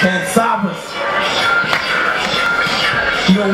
and Sabas. Yo,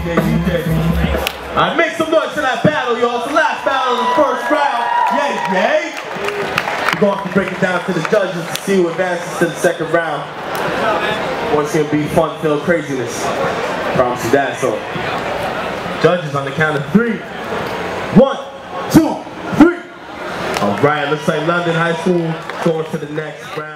Alright, make some noise for that battle, y'all. It's the last battle of the first round. Yay, yay. We're going to have to break it down to the judges to see who advances to the second round. It's going to be fun-filled craziness. Promise you that, so. Judges on the count of 3. 1, 2, 3. Alright, looks like London High School going to the next round.